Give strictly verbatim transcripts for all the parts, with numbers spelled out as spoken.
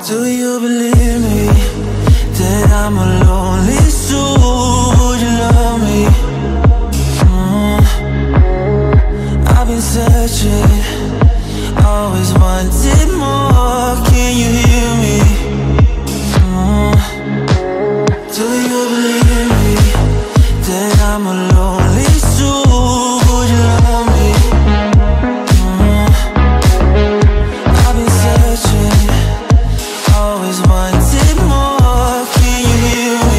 Do you believe me that I'm a lonely soul? Would you love me? Mm. I've been searching, always wanted more. Can you hear me? Mm. Do you believe me that I'm a lonely soul? Would you love me? Mm. I've been searching, always wanted more. Can you hear me?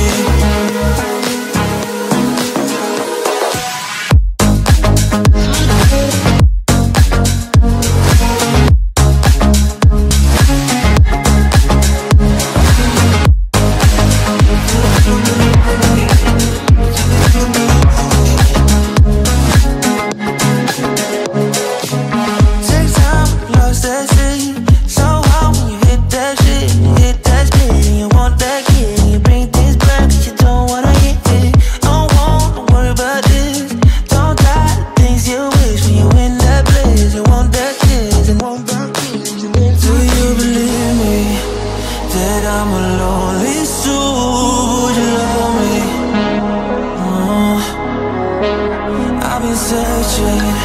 Take time, lost that shit. So hard when you hit that shit. You hit that spit and you want that kid. You bring things back 'cause you don't wanna hit it. Don't want to worry about this. Don't die the things you wish when you in that place. You want that kiss and want that kiss. Do you believe me that I'm a lonely soul? Would you love me? Mm. I've been searching,